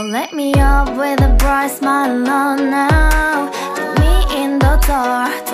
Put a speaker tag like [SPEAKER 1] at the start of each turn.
[SPEAKER 1] let me up with a bright smile on now. Put me in the dark,